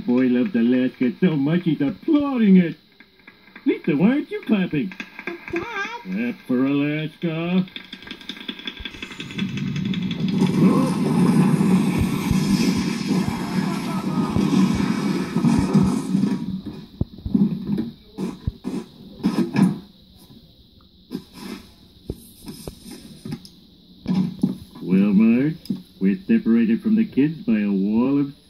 boy loves Alaska so much he's applauding it. Lisa, why aren't you clapping? Dad? Clap for Alaska. Well, Marge, we're separated from the kids by a wall of